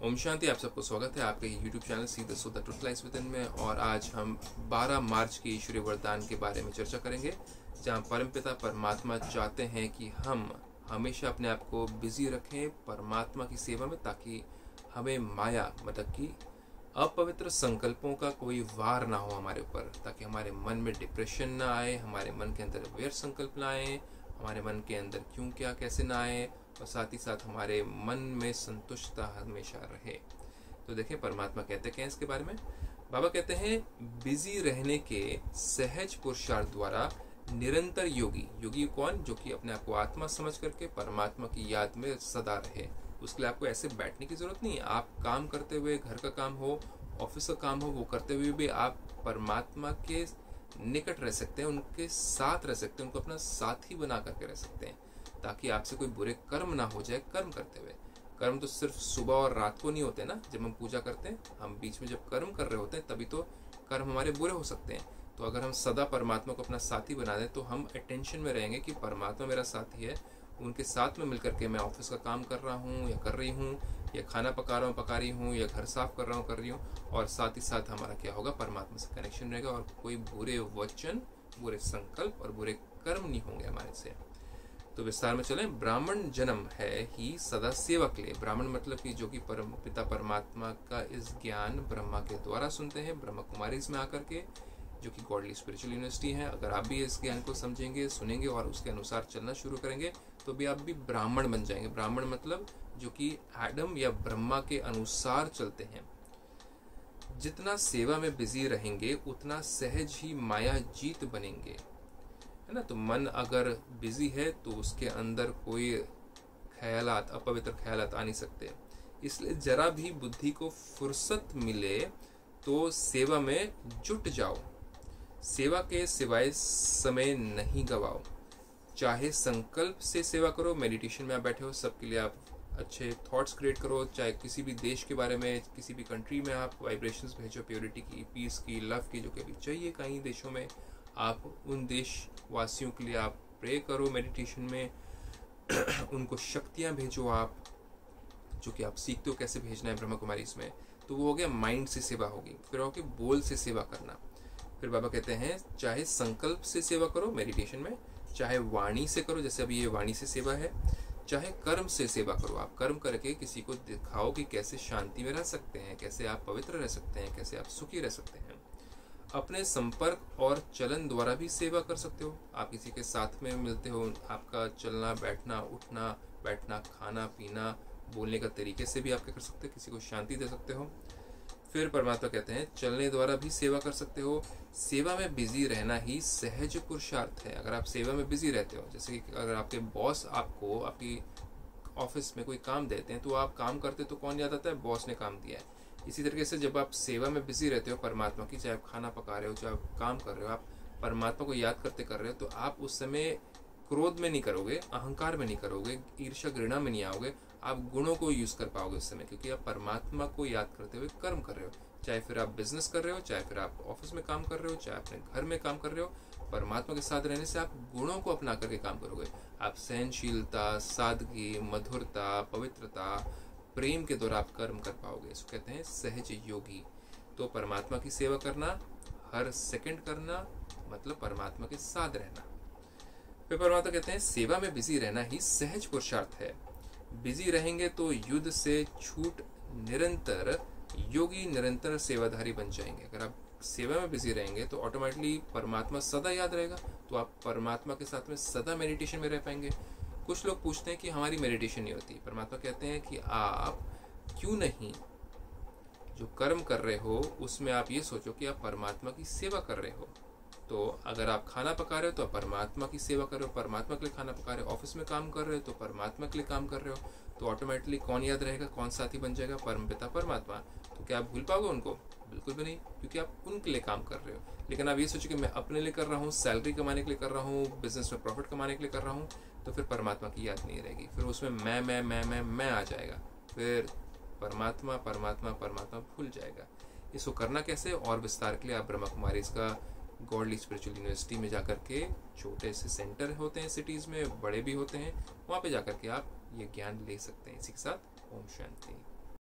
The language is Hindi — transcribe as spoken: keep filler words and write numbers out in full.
ओम शांति। आप सबको स्वागत है आपके YouTube channel see the so the truth lies within में। और आज हम बारह मार्च के ईश्वरीय वरदान के बारे में चर्चा करेंगे, जहां परमपिता परमात्मा चाहते हैं कि हम हमेशा अपने आप को बिजी रखें परमात्मा की सेवा में, ताकि हमें माया मतलब कि अपवित्र संकल्पों का कोई वार ना हो हमारे ऊपर, ताकि हमारे मन में डिप्रेशन ना आए, हमारे मन के अंदर व्यर्थ संकल्प ना आए, हमारे मन के अंदर क्यों क्या कैसे ना आए, और साथ ही साथ हमारे मन में संतुष्टता हमेशा रहे। तो देखें परमात्मा कहते हैं इसके बारे में। बाबा कहते हैं बिजी रहने के सहज पुरुषार्थ द्वारा निरंतर योगी, योगी कौन? जो कि अपने आप को आत्मा समझ करके परमात्मा की याद में सदा रहे। उसके लिए आपको ऐसे बैठने की जरूरत नहीं है। आप काम करते हुए, घर का काम हो, ऑफिस का काम हो, वो करते हुए भी आप परमात्मा के निकट रह सकते हैं, उनके साथ रह सकते हैं, उनको अपना साथी बना करके रह सकते हैं, ताकि आपसे कोई बुरे कर्म ना हो जाए कर्म करते हुए। कर्म तो सिर्फ सुबह और रात को नहीं होते ना, जब हम पूजा करते हैं, हम बीच में जब कर्म कर रहे होते हैं तभी तो कर्म हमारे बुरे हो सकते हैं। तो अगर हम सदा परमात्मा को अपना साथी बना दें तो हम अटेंशन में रहेंगे कि परमात्मा मेरा साथी है, उनके साथ में मिलकर के मैं ऑफिस का काम कर रहा हूँ या कर रही हूँ, या खाना पका रहा हूँ पका रही हूँ, या घर साफ कर रहा हूँ कर रही हूँ, और साथ ही साथ हमारा क्या होगा, परमात्मा से कनेक्शन रहेगा और कोई बुरे वचन, बुरे संकल्प और बुरे कर्म नहीं होंगे हमारे से। तो विस्तार में चलें। ब्राह्मण जन्म है ही सदा सेवा के लिए। ब्राह्मण मतलब कि जो कि परम पिता परमात्मा का इस ज्ञान ब्रह्मा के द्वारा सुनते हैं, ब्रह्मा कुमारी इसमें आकर के, जो कि गॉडली स्पिरिचुअल यूनिवर्सिटी है। अगर आप भी इस ज्ञान को समझेंगे, सुनेंगे और उसके अनुसार चलना शुरू करेंगे तो भी आप भी ब्राह्मण बन जाएंगे। ब्राह्मण मतलब जो कि एडम या ब्रह्मा के अनुसार चलते हैं। जितना सेवा में बिजी रहेंगे उतना सहज ही माया जीत बनेंगे, है ना। तो मन अगर बिजी है तो उसके अंदर कोई ख्यालात, अपवित्र ख्यालात आ नहीं सकते। इसलिए जरा भी बुद्धि को फुर्सत मिले तो सेवा में जुट जाओ। सेवा के सिवाय समय नहीं गवाओ। चाहे संकल्प से सेवा करो, मेडिटेशन में आप बैठे हो, सबके लिए आप अच्छे थॉट्स क्रिएट करो, चाहे किसी भी देश के बारे में, किसी भी कंट्री में आप वाइब्रेशंस भेजो, प्योरिटी की, पीस की, लव की, जो कि अभी चाहिए कहीं देशों में, आप उन देश वासियों के लिए आप प्रे करो मेडिटेशन में उनको शक्तियां भेजो आप, जो कि आप सीखते हो कैसे भेजना है ब्रह्मा कुमारी इसमें। तो वो हो गया माइंड से सेवा होगी। फिर होगी बोल से सेवा करना। फिर बाबा कहते हैं चाहे संकल्प से सेवा करो मेडिटेशन में, चाहे वाणी से करो, जैसे अभी ये वाणी से सेवा है, चाहे कर्म से सेवा करो। आप कर्म करके किसी को दिखाओ कि कैसे शांति में रह सकते हैं, कैसे आप पवित्र रह सकते हैं, कैसे आप सुखी रह सकते हैं। अपने संपर्क और चलन द्वारा भी सेवा कर सकते हो। आप किसी के साथ में मिलते हो, आपका चलना बैठना, उठना बैठना, खाना पीना, बोलने का तरीके से भी आप क्या कर सकते हो, किसी को शांति दे सकते हो। फिर परमात्मा कहते हैं चलने द्वारा भी सेवा कर सकते हो। सेवा में बिजी रहना ही सहज पुरुषार्थ है। अगर आप सेवा में बिजी रहते हो, जैसे कि अगर आपके बॉस आपको आपकी ऑफिस में कोई काम देते हैं तो आप काम करते तो कौन याद आता है, बॉस ने काम दिया है। इसी तरीके से जब आप सेवा में बिजी रहते हो परमात्मा की, चाहे आप खाना पका रहे हो, चाहे आप काम कर रहे हो, आप परमात्मा को याद करते कर रहे हो, तो आप उस समय क्रोध में नहीं करोगे, अहंकार में नहीं करोगे, ईर्ष्या घृणा में नहीं आओगे, आप गुणों को यूज कर पाओगे उस समय, क्योंकि आप परमात्मा को याद करते हुए कर्म कर रहे हो। चाहे फिर आप बिजनेस कर रहे हो, चाहे फिर आप ऑफिस में काम कर रहे हो, चाहे अपने घर में काम कर रहे हो, परमात्मा के साथ रहने से आप गुणों को अपना करके काम करोगे। आप सहनशीलता, सादगी, मधुरता, पवित्रता, प्रेम के द्वारा आप कर्म कर पाओगे। इसको कहते हैं सहज योगी। तो परमात्मा की सेवा करना, हर सेकंड करना, मतलब परमात्मा के साथ रहना। फिर परमात्मा कहते हैं सेवा में बिजी रहना ही सहज पुरुषार्थ है। बिजी रहेंगे तो युद्ध से छूट निरंतर योगी, निरंतर सेवाधारी बन जाएंगे। अगर आप सेवा में बिजी रहेंगे तो ऑटोमेटिकली परमात्मा सदा याद रहेगा, तो आप परमात्मा के साथ में सदा मेडिटेशन में रह पाएंगे। कुछ लोग पूछते हैं कि हमारी मेडिटेशन नहीं होती। परमात्मा कहते हैं कि आप क्यों नहीं, जो कर्म कर रहे हो उसमें आप ये सोचो कि आप परमात्मा की सेवा कर रहे हो। तो अगर आप खाना पका रहे हो तो आप परमात्मा की सेवा कर रहे हो, परमात्मा के लिए खाना पका रहे हो, ऑफिस में काम कर रहे हो तो परमात्मा के लिए काम कर रहे हो। तो ऑटोमेटिकली कौन याद रहेगा, कौन साथी बन जाएगा, परमपिता परमात्मा। तो क्या आप भूल पाओगे उनको? बिल्कुल भी नहीं, क्योंकि आप उनके लिए काम कर रहे हो। लेकिन आप ये सोचो कि मैं अपने लिए कर रहा हूँ, सैलरी कमाने के लिए कर रहा हूँ, बिजनेस में प्रॉफिट कमाने के लिए कर रहा हूँ, तो फिर परमात्मा की याद नहीं रहेगी। फिर उसमें मैं मैं मैं मैं मैं आ जाएगा, फिर परमात्मा परमात्मा परमात्मा भूल जाएगा। इसको करना कैसे, और विस्तार के लिए आप ब्रह्मा कुमारी इसका गॉडली स्पिरिचुअल यूनिवर्सिटी में जाकर के, छोटे से सेंटर होते हैं सिटीज़ में, बड़े भी होते हैं, वहाँ पे जाकर के आप ये ज्ञान ले सकते हैं। इसी के साथ ओम शांति।